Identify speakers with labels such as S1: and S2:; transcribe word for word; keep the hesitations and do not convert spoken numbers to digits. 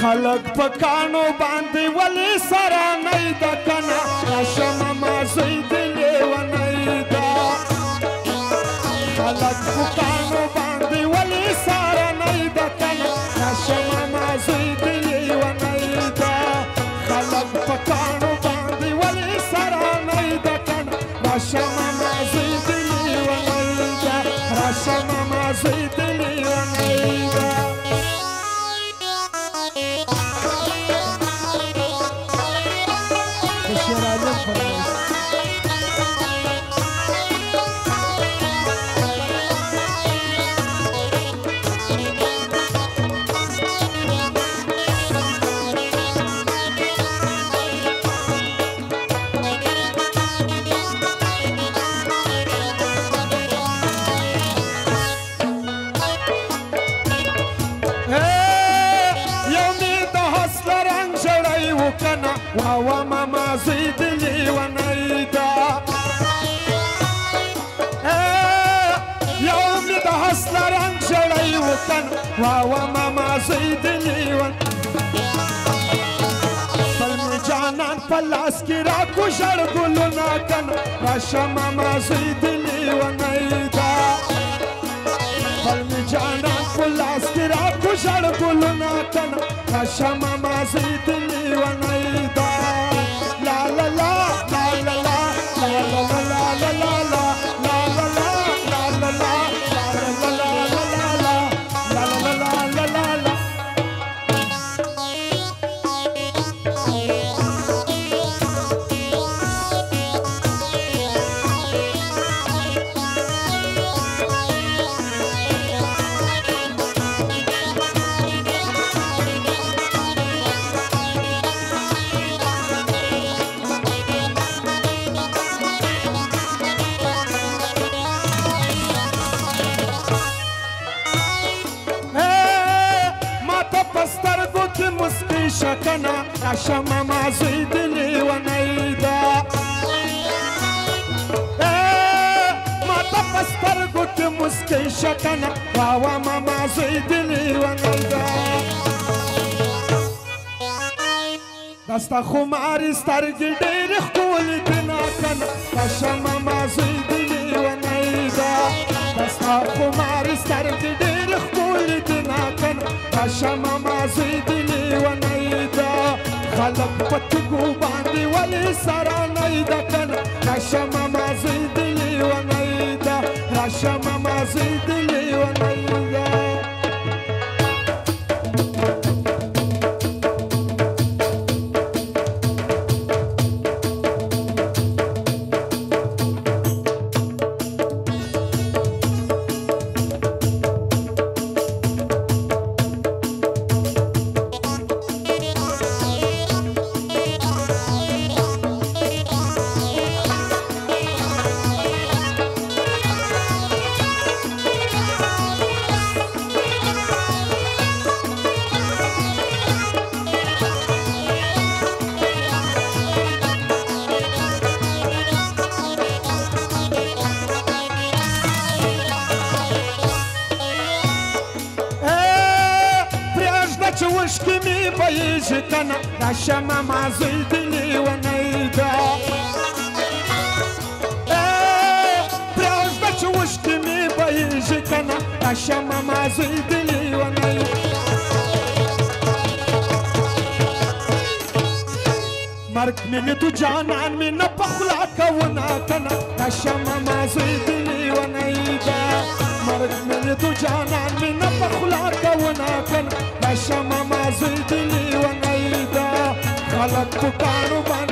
S1: خلق پکانو باندې ولی سره نه د کنه راشم ما زید لیونی دا خلق پکانو باندې ولی سره نه د کنه راشم ما زید لیونی دا خلق پکانو باندې ولی سره نه د کنه راشم ما زید لیونی دا راشم ما زید لیونی دا واوا ماما زید لیونی دا یوم د حسن رنگ جړی وکن واوا ماما زید لیون بل می جانان پلاس کی را کو جړ ګلونا کن راشه ماما زید لیونی دا بل می جانان پلاس کی را کو جړ ګلونا کن راشه ماما زید لیونی دا لا لا لا لا لا لا لا لا لا لا لا لا شکنا راشم ما زید لیونی دا ما تا پسترگو که مسکی شکنا واوا ما زید لیونی دا دستا خماری سترگی دیر خولی دنا کنا راشم ما زید لیونی دا دستا خماری سترگی دیر خولی دنا کنا راشم ما زید لیونی خلق پتگو باندې ولی سره نه د کنه راشه ماما زید لیونی دا راشه ماما زید لیونی دا چوشکی می بایجی کنه راشه ماما زید لیونی دا پریازده چوشکی می بایجی کنه راشه ماما زید لیونی مرگ می تو جانان می نپخلا کونا کنه راشه ماما زید لیونی دا مرگ می تو جانان می نپخلا کونا کنه راشه ماما زید لیونی دا خلق پکانو باندې